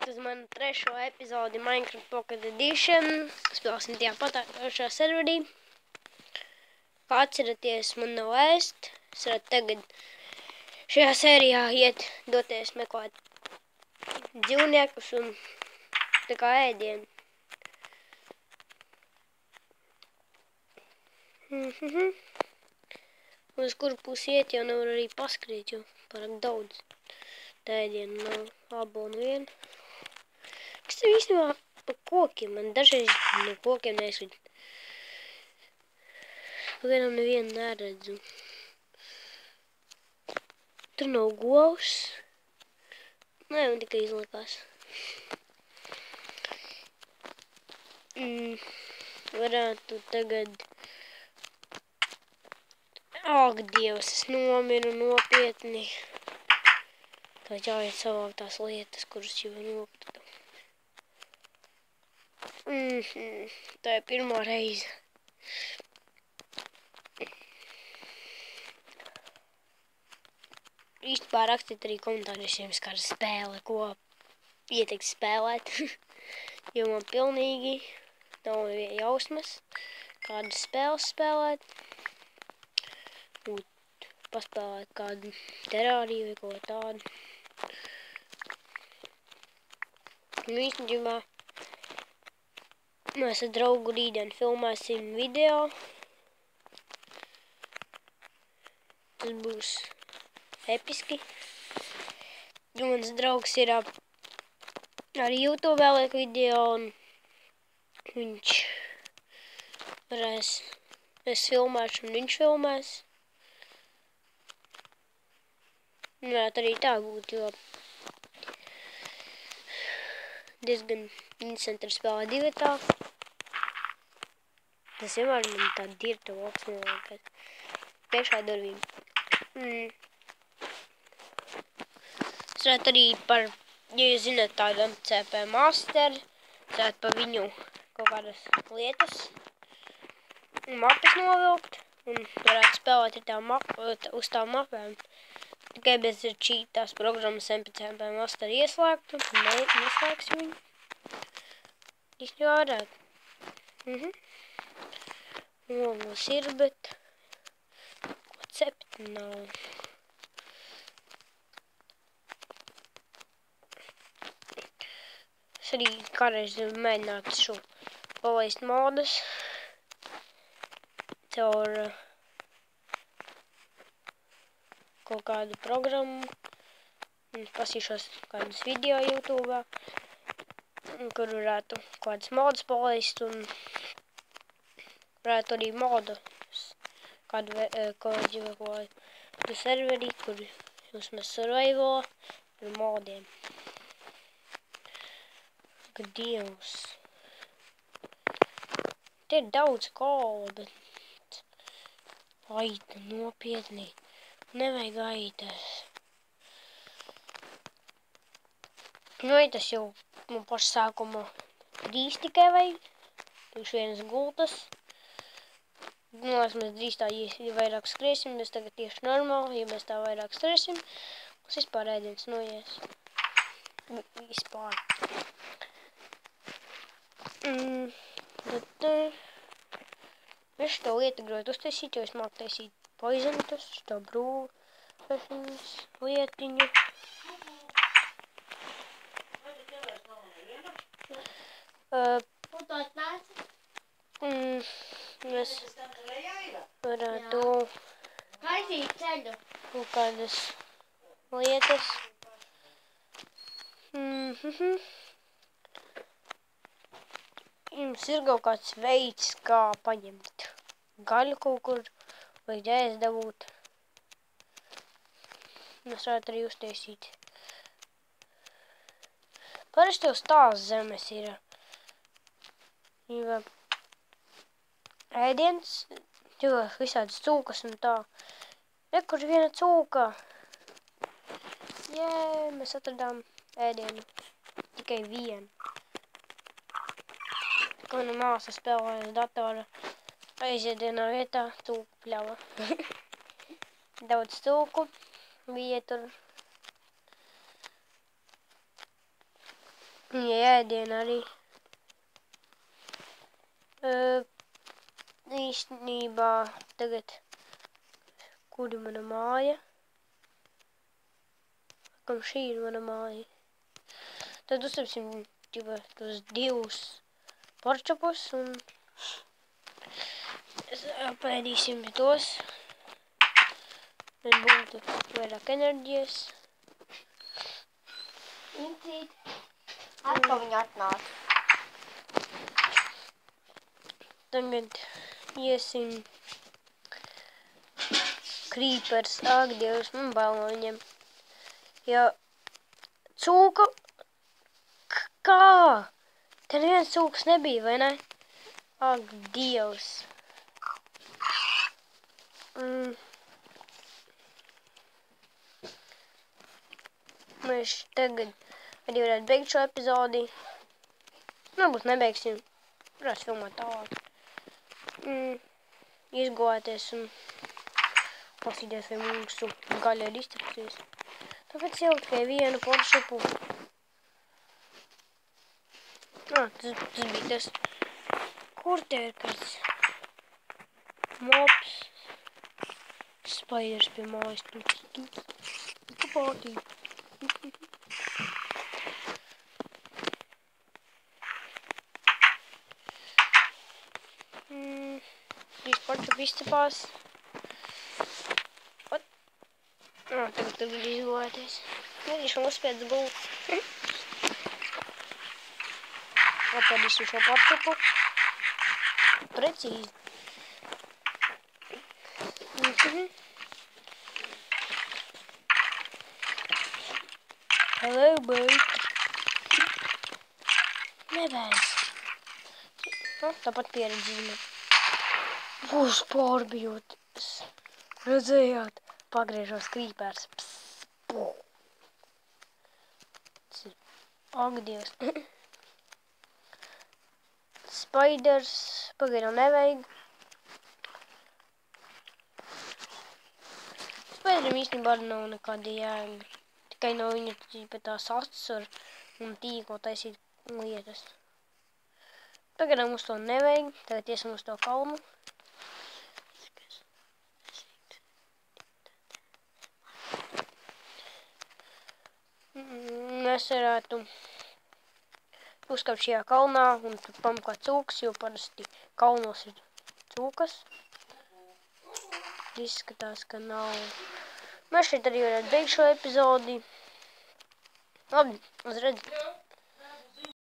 uz manu trešo epizodi Minecraft Pocket Edition. Spēlēsim tajā pašā serverī. Kā atceraties, man nav ēst. Es varētu tagad šajā sērijā doties meklēt dzīvniekus un tā kā ēdienu. Uz kuru pusi iet jau nevar arī paskriet, jo pārāk daudz tā ēdienu nav abo un vienu. Kas tev īstenībā pa kokiem? Man dažreiz no kokiem neskrīt. Vienam nevienu neredzu. Tur nav govs. Nē, man tikai izlikās. Varētu tagad... Ak, Dievs, es nomiru nopietni. Tā jāiet savāk tās lietas, kuras jau nokritu. Tā ir pirmā reize. Īstībā rakstiet arī komentāriešiem, kāda spēle, ko ieteikt spēlēt. Jo man pilnīgi nav jausmas, kādas spēles spēlēt. Paspēlēt kādu terāriju vai ko tādu. Īstenībā mēs ar draugu rītdien filmēsim video. Tas būs episki. Jo mans draugs ir arī YouTube liek video un viņš varēs, es filmēšu un viņš filmēs. Varētu arī tā būt, jo diezgan interesanti ir spēlēt divatā. Tas vienmēr man tā dirta valks neliekas. Priekšā durvīm. Es varētu arī par, ja jūs zināt tādu MCP Master, es varētu par viņu kaut kādas lietas, mapas novilkt un varētu spēlēt uz tām mapēm. Tikai bez tās programmas MCP Master ieslēgtu, neslēgsim viņu. Īstenībā varētu. Ogles ir, bet ko cept nav. Es arī kādreiz mēģinātu šo palaist modus caur kaut kādu programmu. Es pasīšos kādus video YouTube, kur varētu kādas modus palaist un varētu arī modus kādu serveri, kur jūs mēs survival ar modiem. Ak, Dievs. Te ir daudz kola, bet aita nopietni. Nevajag aitas. Aitas jau man paša sākuma 3 tikai vajag. Pirms vienas gultas. Mēs drīz tā, ja vairāk skriesim, mēs tagad tieši normāli, ja mēs tā vairāk skriesim, mums vispār ēdiens noies. Vispār. Es to lietu gribētu uztaisīt, jo es māku taisīt poizentus, šo brūvešanas lietiņu. Mēs varētu kaut kādas lietas. Jums ir kaut kāds veids, kā paņemt gaļu kaut kur vai ēst dabūt. Mēs varētu arī uztaisīt. Parasti jau tās zemes ir. Ēdiens, jo visādas cūkas un tā. Kur viena cūka. Jē, mēs atradām ēdienu. Tikai vienu. Ko mana māsa spēlēja uz datora. Aiziet vienā vietā, cūku pļava. Daudz cūku bija tur. Ēdienu arī. Īstenībā tagad, kur ir mana māja? Kam šī ir mana māja? Tad uztapsim tos 2 porčapus un apēdīsim tos, lai būtu vairāk enerģijas. Incīt, atkal viņa atnāca. Tagad iesim Creepers. Ak, Dievs, man bail no viņiem. Ja cūka... Kā? Te neviens cūkas nebija, vai ne? Ak, Dievs. Mēs tagad arī varētu beigt šo epizodi. Varbūt nebeigsim. Varētu filmēt tālāk. Izgulēties un pasīties, vai mūsu gaļa ir izcepsies. Tāpēc jau tikai vienu poršapu. Tas bija tas. Kur te ir kāds mops? Spaiders pie mājas. Kapātī. Trīs poršapu izcepās. Tagad ir izgulēties. Mēģināšu uzspiedz gultu. Apēdīsim šo poršapu. Precīzi. Hello, boy. Nebēdz. Tāpat pieredzīme. Būs pārbijoties. Redzējāt? Pagriežos Creepers. Ak, Dievs. Spiders pagaidām nevajag. Spideram īstenībā nav nekāda jēga. Tikai no viņa pēc tās acis un tīkla taisīt lietas. Pagaidām mums to nevajag. Tagad iesim uz to kalnu. Mēs varētu uzkāpt šajā kalnā un tur pameklēt cūkas, jo parasti kalnos ir cūkas. Izskatās, ka nav. Mēs šeit arī varētu beigt šo epizodi. Labi, uz redzi.